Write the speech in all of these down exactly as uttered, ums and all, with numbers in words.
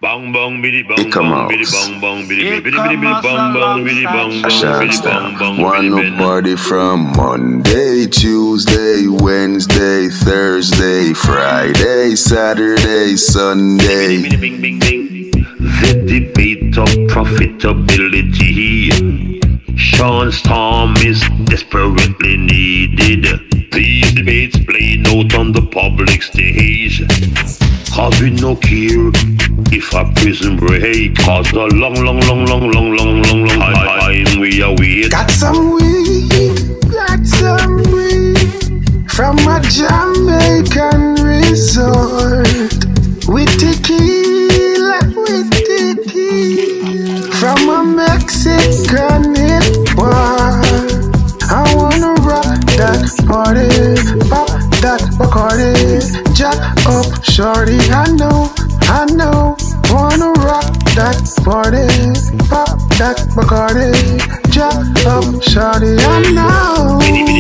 Bang bang biddy bang It come bang out. biddy bang bang biddy biddy biddy biddy bang bang biddy bang I bang shall biddy bang stand. bang Wanna biddy bang. party from Monday, Tuesday, Wednesday, Thursday, Friday, Saturday, Sunday. Bing bing bing bing. The debate of profitability. Sean Storm is desperately needed. These debates playing out on the public stage. Cause we no care if a prison break. Cause the long, long, long, long, long, long, long, long time we await. Got some weed, got some weed from a Jamaican resort. With tequila, with tequila from a Mexican hip bar. I wanna rock that party, pop that Bacardi, jack up shorty. I know, I know, wanna rock that party, pop that Bacardi, jack up shorty. I know.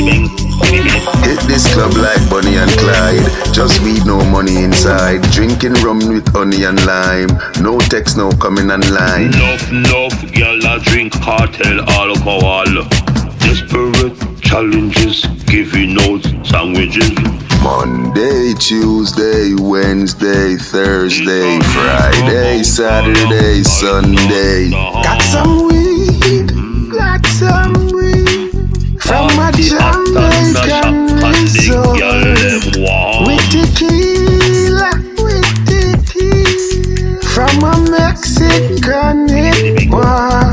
Hit this club like Bonnie and Clyde. Just weed, no money inside. Drinking rum with honey and lime. No text, no coming online. Enough, enough, girl, I drink cartel alcohol. Desperate challenges, giving out sandwiches. Monday, Tuesday, Wednesday, Thursday, Friday, Saturday, Sunday. Got some weed, got some weed from a Jamaican resort. With tequila, with tequila from a Mexican hip bar.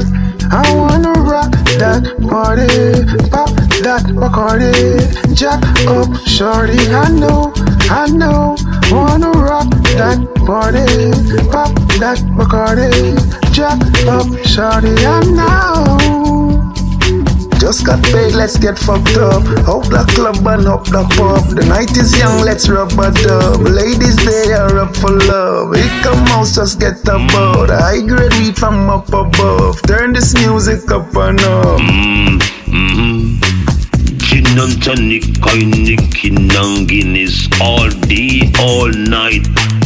I wanna rock that party, pop that Bacardi, jack up shorty. I know, I know, wanna rock that party, pop that Bacardi, jack up shorty. I know. Just got paid, let's get fucked up. Out the club and up the pub. The night is young, let's rub a dub. Ladies, they are up for love. It come out, just get about. High grade weed from up above. Turn this music up and up. Mm, mm-hmm. Gin and tonic, Heineken and Guinness. All day, all night.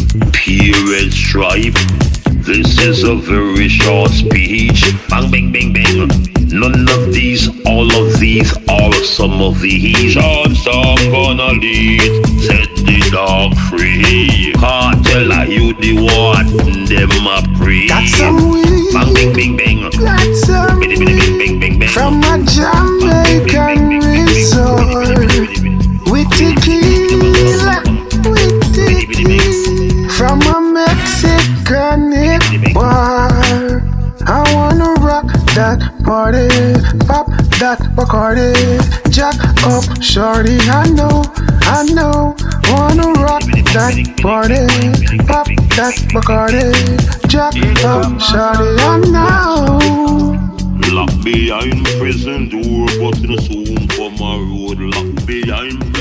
Period stripe. This is a very short speech. Bang, bang, bang, bang. None of these, all of these, are some of these. Sean Storm gonna lead, set the dog free. Cartel, are you the one? Them a free. Got some weed, bang, bang, bang, bang. got some Bang, bang, bang, bang, bang, bang. from a Jamaican resort. With tequila, with tequila from a Mexican hip bar. I wanna rock that party, pop that Bacardi, jack up shorty. I know, I know, wanna rock that party, pop that Bacardi, jack up shorty. I know. Locked behind prison door, but soon come a road. Locked behind